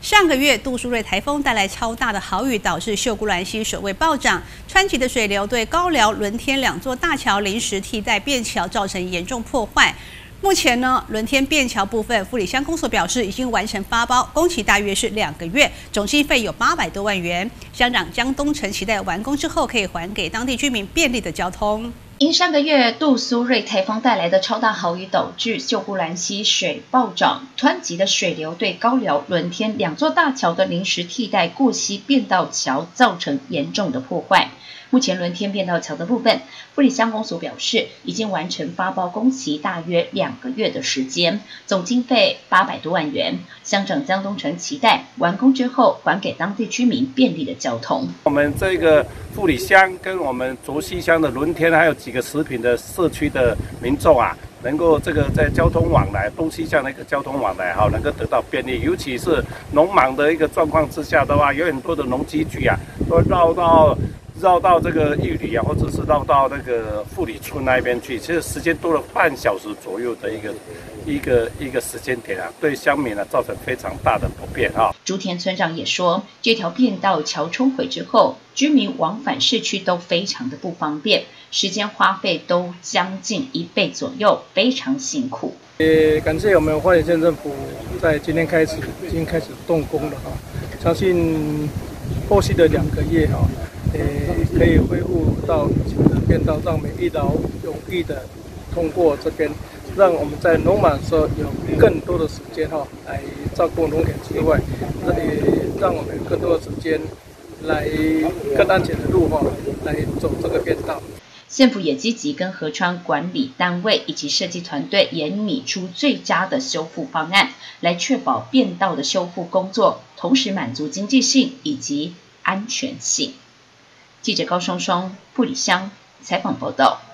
上个月杜苏芮台风带来超大的豪雨，导致秀姑峦溪水位暴涨，湍急的水流对高寮、伦天2座大桥临时替代便桥造成严重破坏。目前呢，伦天便桥部分，富里乡公所表示已经完成发包，工期大约是2个月，总经费有800多万元。乡长江东成期待完工之后可以还给当地居民便利的交通。 因上个月杜苏芮台风带来的超大豪雨，导致秀姑峦溪水暴涨，湍急的水流对高寮、伦天2座大桥的临时替代过溪便道桥造成严重的破坏。目前伦天便道桥的部分，富里乡公所表示已经完成发包，工期大约2个月的时间，总经费800多万元。乡长江东成期待完工之后还给当地居民便利的交通。 我们这个富里乡跟我们卓溪乡的伦天，还有几个食品的社区的民众啊，能够这个在交通往来东西向的一个交通往来能够得到便利，尤其是农忙的一个状况之下的话，有很多的农机具啊，都绕到这个玉里啊，或者是绕到那个富里村那边去，其实时间多了半小时左右的一个时间点啊，对乡民造成非常大的不便啊。 竹田村长也说，这条便道桥冲毁之后，居民往返市区都非常的不方便，时间花费都将近1倍左右，非常辛苦。 也感谢我们花莲县政府在今天已经开始动工了相信后续的2个月可以恢复到以前的便道，让每一劳永逸的通过这边，让我们在农忙的时候有更多的时间来照顾农田之外，也让我们有更多的时间来更安全的路来走这个便道。 县府也积极跟河川管理单位以及设计团队研拟出最佳的修复方案，来确保便道的修复工作，同时满足经济性以及安全性。记者高双双，富里乡采访报道。